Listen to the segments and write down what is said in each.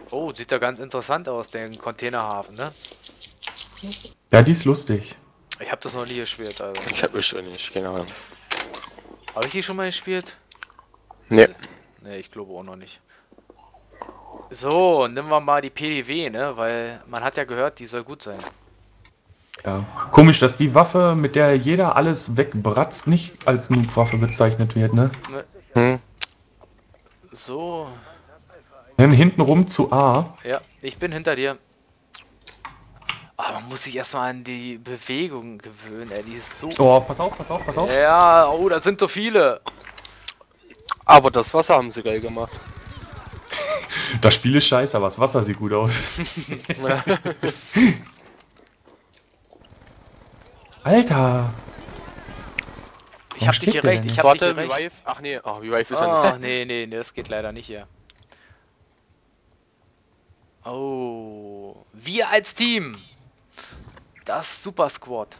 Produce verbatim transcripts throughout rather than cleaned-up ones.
Oh, sieht ja ganz interessant aus, der Containerhafen, ne? Ja, die ist lustig. Ich habe das noch nie gespielt, also. Ich hab mich schon nicht, keine Ahnung. Habe ich die schon mal gespielt? Ne. Ne, ich glaube auch noch nicht. So, nehmen wir mal die P D W, ne? Weil man hat ja gehört, die soll gut sein. Ja. Komisch, dass die Waffe, mit der jeder alles wegbratzt, nicht als Noob-Waffe bezeichnet wird, ne? ne? Hm. So. Dann hinten rum zu A. Ja, ich bin hinter dir. Aber man muss sich erstmal an die Bewegung gewöhnen, ey. Die ist so. Oh, pass auf, pass auf, pass auf. Ja, oh, da sind so viele. Aber das Wasser haben sie geil gemacht. Das Spiel ist scheiße, aber das Wasser sieht gut aus. Alter! Ich Warum hab dich steht hier der recht, denn ich nicht? hab dich Warte, hier recht. Revive. Ach nee, ach, Revive ist ja Oh, nicht. nee, nee, nee, das geht leider nicht hier. Oh, wir als Team. Das Super Squad.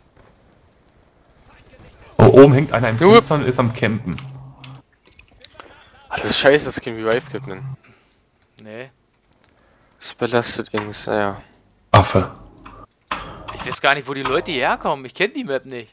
Oh, oben hängt einer im Jupp. Fenster und ist am Campen. Das ist scheiße, dass es kein Revive gibt, ne? Nee, Das belastet ihn, ja. Affe. ich weiß gar nicht, wo die Leute hierher kommen. Ich kenne die Map nicht.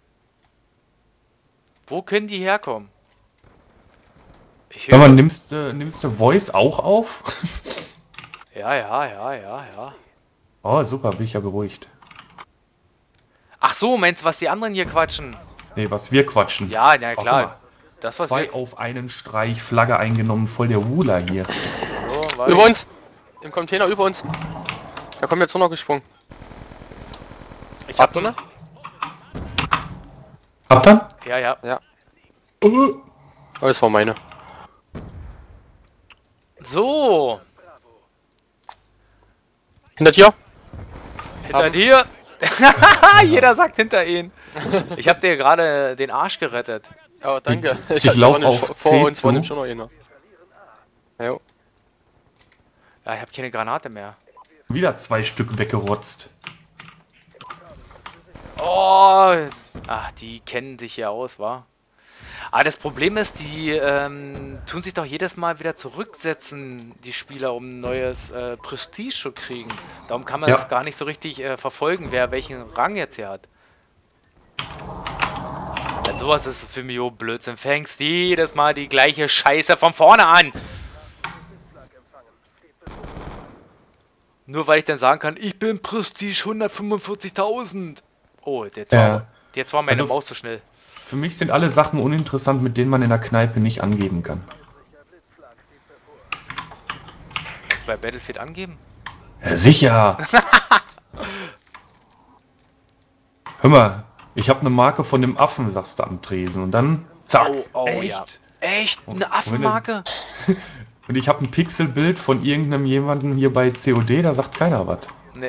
Wo können die herkommen? Ich Sag mal, höre. nimmst du nimmst du Voice auch auf? Ja, ja, ja, ja, ja. Oh, super, bin ich ja beruhigt. Ach so, meinst du, was die anderen hier quatschen? Nee, was wir quatschen. Ja, ja, Oh, guck klar. mal. Das was Zwei wir. auf einen Streich, Flagge eingenommen, voll der Ruler hier. So, warte. Über uns! Im Container über uns! Da kommt jetzt runtergesprungen. Ich hab Ab, nur. oder? Habt ihr? Ja, ja. Ja. Uh. Oh, das war meine. So, Hinter dir? hinter Haben- dir. Jeder sagt hinter ihn. Ich hab dir gerade den Arsch gerettet. Oh, danke. Ich hab- lauf da war auf nämlich vor C uns war zu. nämlich schon noch einer. Jo. Ja, ich habe keine Granate mehr. Wieder zwei Stück weggerotzt. Oh, ach, die kennen sich ja aus, wa? Aber das Problem ist, die ähm, tun sich doch jedes Mal wieder zurücksetzen, die Spieler, um ein neues äh, Prestige zu kriegen. Darum kann man Ja. das gar nicht so richtig äh, verfolgen, wer welchen Rang jetzt hier hat. Ja, sowas ist für mich auch Blödsinn. Fängst jedes Mal die gleiche Scheiße von vorne an. Nur weil ich dann sagen kann, ich bin Prestige hundertfünfundvierzigtausend. Oh, jetzt war, Ja. jetzt war meine Also- Maus zu schnell. Für mich sind alle Sachen uninteressant, mit denen man in der Kneipe nicht angeben kann. Kannst du bei Battlefield angeben? Ja, sicher! Hör mal, ich habe eine Marke von dem Affen, sagst du am Tresen. Und dann, zack, Oh, oh echt? ja. Echt? Eine Und wenn du- Affenmarke? Und ich habe ein Pixelbild von irgendeinem jemanden hier bei C O D, da sagt keiner was. Ne.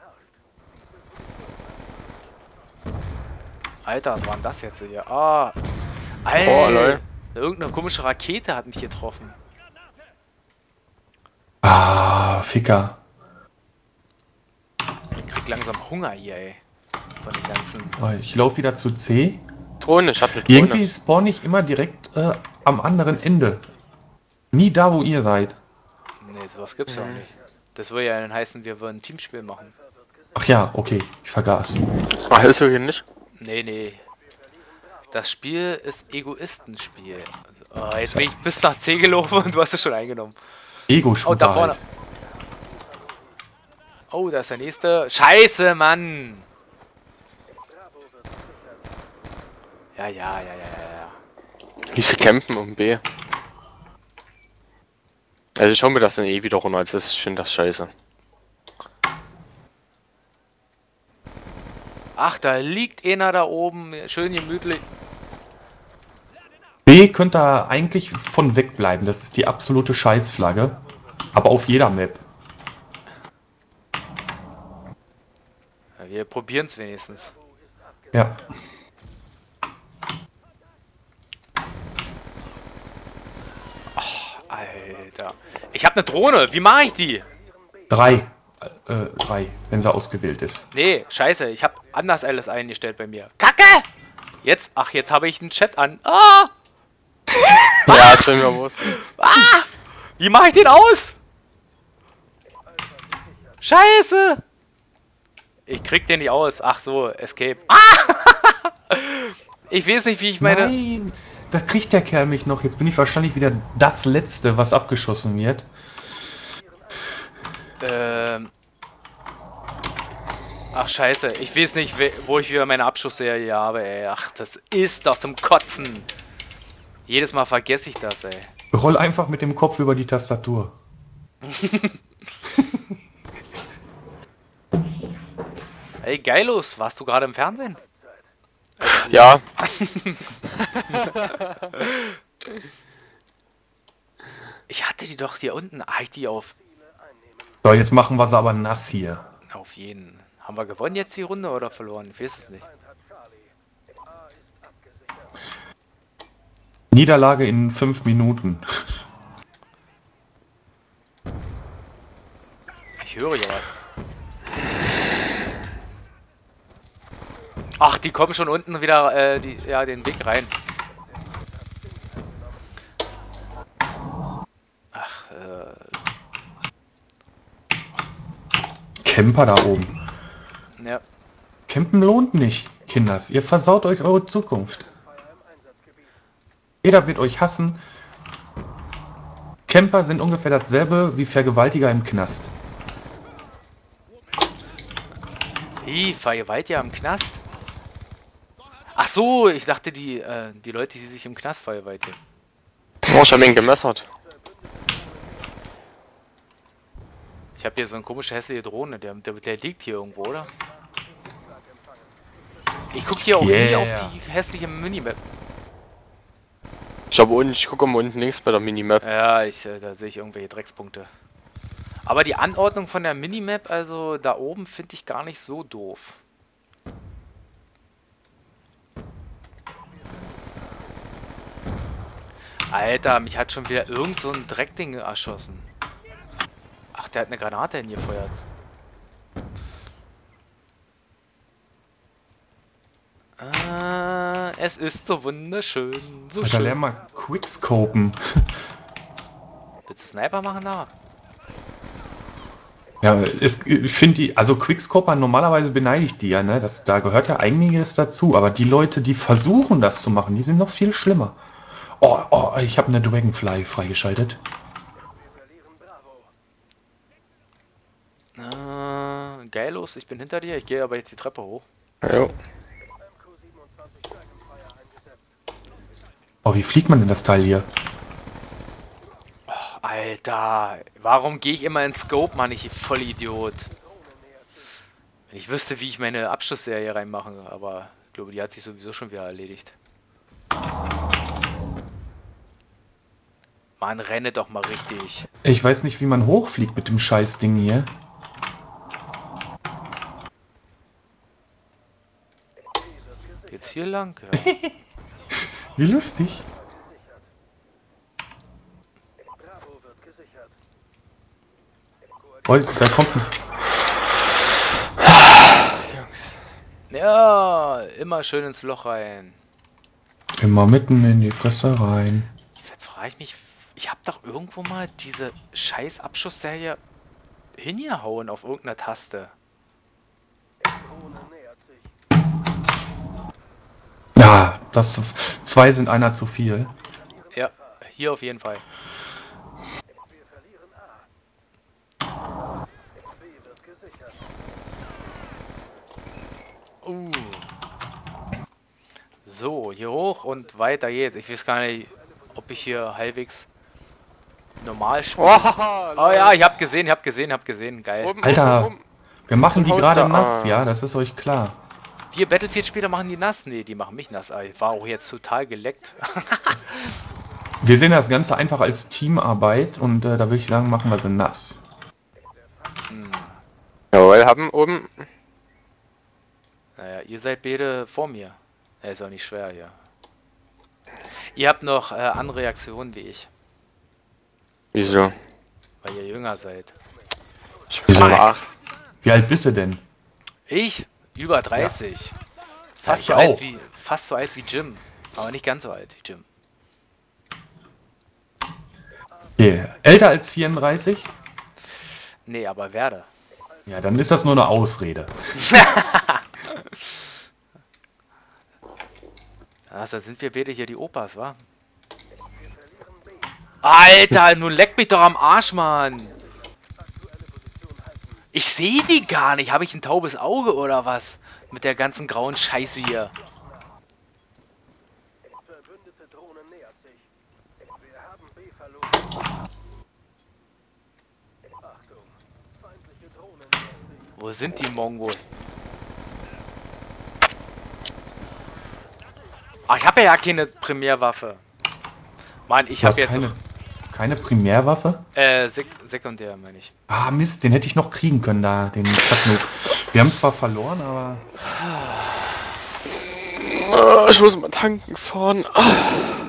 Alter, was war denn das jetzt hier? Ah. Alter. Oh, lol. Irgendeine komische Rakete hat mich getroffen. Ah, Ficker. Ich krieg langsam Hunger hier, ey. Von den ganzen. Oh, ich laufe wieder zu C. Drohne, ich hab eine Drohne. Irgendwie spawn ich immer direkt äh, am anderen Ende. Nie da, wo ihr seid. Nee, sowas gibt's ja auch nicht. Das würde ja dann heißen, wir würden ein Teamspiel machen. Ach ja, okay, ich vergaß. Ach, ist so hier nicht. Nee, nee. Das Spiel ist Egoistenspiel. Oh, jetzt bin ich bis nach C gelaufen und du hast es schon eingenommen. Ego-Shooter. Oh, da vorne. halt. Oh, da ist der nächste. Scheiße, Mann! Ja, ja, ja, ja, ja, ja. Diese campen um B. Also ich schau mir das dann eh wieder runter, als das ich finde das scheiße. Ach, da liegt einer da oben. Schön gemütlich. B könnt ihr eigentlich von wegbleiben. Das ist die absolute Scheißflagge. Aber auf jeder Map. Ja, wir probieren es wenigstens. Ja. Alter. Ich habe eine Drohne. Wie mache ich die? Drei. Äh, drei, wenn sie ausgewählt ist. Nee, scheiße. Ich habe anders alles eingestellt bei mir. Kacke! Jetzt, ach, jetzt habe ich einen Chat an. Ah! Ja, ist bei mir bewusst. Wie mache ich den aus? Scheiße! Ich krieg den nicht aus. Ach so, Escape. Ah! Ich weiß nicht, wie ich meine... Nein, da kriegt der Kerl mich noch. Jetzt bin ich wahrscheinlich wieder das Letzte, was abgeschossen wird. Ähm... Ach scheiße, ich weiß nicht, wo ich wieder meine Abschussserie habe, ey. Ach, das ist doch zum Kotzen. Jedes Mal vergesse ich das, ey. Roll einfach mit dem Kopf über die Tastatur. Ey, Geillos, warst du gerade im Fernsehen? Ja. Ich hatte die doch hier unten. Ah, ich die auf... So, jetzt machen wir sie aber nass hier. Auf jeden. Haben wir gewonnen jetzt die Runde oder verloren? Ich weiß es nicht. Niederlage in fünf Minuten. Ich höre ja was. Ach, die kommen schon unten wieder äh, die, ja, den Weg rein. Ach, äh... Camper da oben. Ja. Campen lohnt nicht, Kinders. Ihr versaut euch eure Zukunft. Jeder wird euch hassen. Camper sind ungefähr dasselbe wie Vergewaltiger im Knast. Wie, Vergewaltiger im Knast? Ach so, ich dachte die, äh, die Leute, die sich im Knast vergewaltigen. Oh, ich hab ihn gemessert. Ich habe hier so eine komische hässliche Drohne, der, der, der liegt hier irgendwo, oder? Ich gucke hier auch Yeah. nie auf die hässliche Minimap. Ich habe unten, ich gucke mal unten links bei der Minimap. Ja, ich, äh, da sehe ich irgendwelche Dreckspunkte. Aber die Anordnung von der Minimap, also da oben, finde ich gar nicht so doof. Alter, mich hat schon wieder irgend so ein Dreckding erschossen. Ach, der hat eine Granate hingefeuert. Äh, es ist so wunderschön. So Alter, schön. lern mal Quickscopen. Willst du Sniper machen da? Ja, es, ich finde die, also Quickscoper, normalerweise beneide ich die ja, ne? Das, da gehört ja einiges dazu, aber die Leute, die versuchen das zu machen, die sind noch viel schlimmer. Oh, oh, ich habe eine Dragonfly freigeschaltet. Äh, Geillos, ich bin hinter dir, ich gehe aber jetzt die Treppe hoch. Jo. Oh, wie fliegt man denn das Teil hier? Alter, warum gehe ich immer in Scope, Mann, ich Vollidiot. Wenn ich wüsste, wie ich meine Abschlussserie reinmache, aber ich glaube, die hat sich sowieso schon wieder erledigt. Mann, renne doch mal richtig. Ich weiß nicht, wie man hochfliegt mit dem Scheißding hier. Geht's hier lang? Ja. Wie lustig. Holz, da kommt ein... Ja, immer schön ins Loch rein. Immer mitten in die Fresse rein. Jetzt frage ich mich, ich habe doch irgendwo mal diese scheiß Abschussserie hingehauen auf irgendeiner Taste. Ja, das... Zwei sind einer zu viel. Ja, hier auf jeden Fall. Uh. So, hier hoch und weiter geht's. Ich weiß gar nicht, ob ich hier halbwegs normal spiele. Oh, Oh ja, ich hab gesehen, ich hab gesehen, ich hab gesehen. Geil. oben, Alter, oben, oben. wir machen die Haus gerade da, nass, ah. ja, das ist euch klar. Vier Battlefield-Spieler machen die nass? Nee, die machen mich nass. Ich war auch jetzt total geleckt. Wir sehen das Ganze einfach als Teamarbeit und äh, da würde ich sagen, machen wir sie nass. Jawohl, haben oben. Naja, ihr seid beide vor mir. Ja, ist auch nicht schwer hier. Ihr habt noch äh, andere Reaktionen wie ich, Wieso? weil ihr jünger seid. Ich bin Wieso? aber acht. Wie alt bist du denn? Ich? Über dreißig. Fast, ich so alt auch. wie, fast so alt wie Jim. Aber nicht ganz so alt wie Jim. Yeah. Älter als vierunddreißig? Nee, aber werde. Ja, dann ist das nur eine Ausrede. Also sind wir beide hier die Opas, wa? Alter, nun leck mich doch am Arsch, Mann. Ich sehe die gar nicht. Habe ich ein taubes Auge oder was? Mit der ganzen grauen Scheiße hier. Verbündete Drohne nähert sich. Wir haben B verloren. Achtung, feindliche Drohne nähert sich. Wo sind die Mongos? Ach, ich habe ja keine Primärwaffe. Mann, ich Du habe hast jetzt... keine, keine Primärwaffe? Äh, Sek Sekundär, meine ich. Ah, Mist, den hätte ich noch kriegen können da, den Chatnook. Wir haben zwar verloren, aber... Oh, ich muss mal tanken fahren. Ah.